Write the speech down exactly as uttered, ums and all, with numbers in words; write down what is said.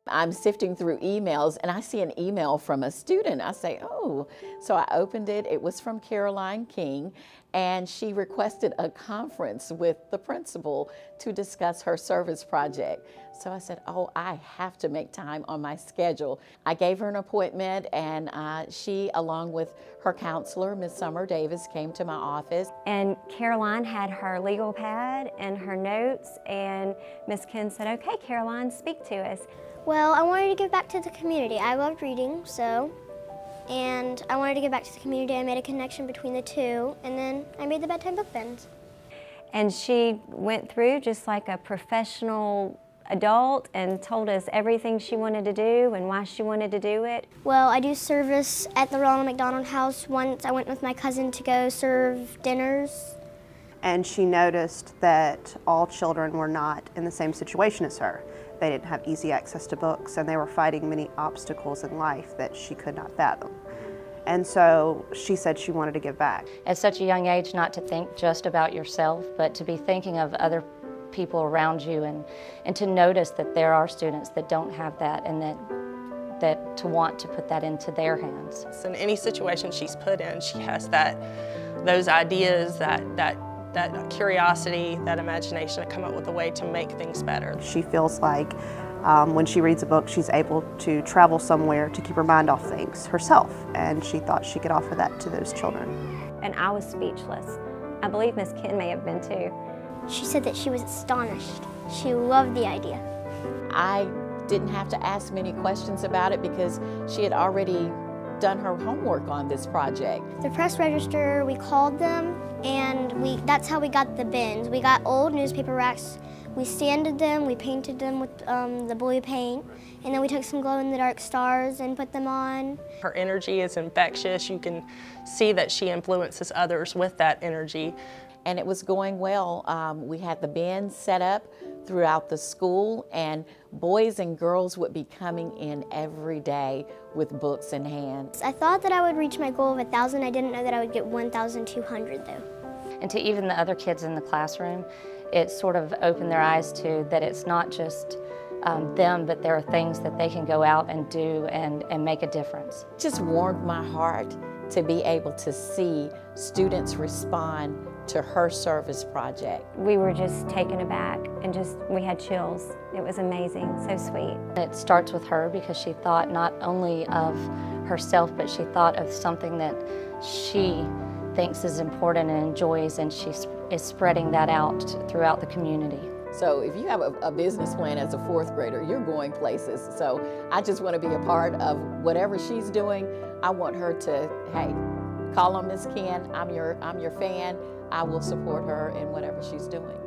I'm sifting through emails and I see an email from a student. I say, oh, so I opened it. It was from Caroline King, and she requested a conference with the principal to discuss her service project. So I said, oh, I have to make time on my schedule. I gave her an appointment, and uh, she, along with her counselor, Miz Summer Davis, came to my office. And Caroline had her legal pad and her notes, and Miz Ken said, okay, Caroline, speak to us. Well, I wanted to give back to the community. I loved reading, so, and I wanted to give back to the community. I made a connection between the two, and then I made the bedtime book bins. And she went through just like a professional adult and told us everything she wanted to do and why she wanted to do it. Well, I do service at the Ronald McDonald House. Once I went with my cousin to go serve dinners. And she noticed that all children were not in the same situation as her. They didn't have easy access to books, and they were fighting many obstacles in life that she could not fathom. And so she said she wanted to give back. At such a young age, not to think just about yourself, but to be thinking of other people around you, and, and to notice that there are students that don't have that, and that, that to want to put that into their hands. In any situation she's put in, she has that, those ideas, that, that that curiosity, that imagination to come up with a way to make things better. She feels like um, when she reads a book, she's able to travel somewhere to keep her mind off things herself, and she thought she could offer that to those children. And I was speechless. I believe Miz Ken may have been too. She said that she was astonished. She loved the idea. I didn't have to ask many questions about it because she had already done her homework on this project. The press register, we called them, and we that's how we got the bins. We got old newspaper racks, we sanded them, we painted them with um, the blue paint, and then we took some glow-in-the-dark stars and put them on. Her energy is infectious. You can see that she influences others with that energy. And it was going well. Um, we had the bins set up throughout the school, and boys and girls would be coming in every day with books in hand. I thought that I would reach my goal of a thousand. I didn't know that I would get one thousand two hundred though. And to even the other kids in the classroom, it sort of opened their eyes to that it's not just um, them, but there are things that they can go out and do and, and make a difference. It just warmed my heart to be able to see students respond to her service project. We were just taken aback and just, we had chills. It was amazing, so sweet. It starts with her because she thought not only of herself, but she thought of something that she thinks is important and enjoys, and she is spreading that out throughout the community. So if you have a, a business plan as a fourth grader, you're going places. So I just want to be a part of whatever she's doing. I want her to, hey, call on Miz Ken, I'm your, I'm your fan. I will support her in whatever she's doing.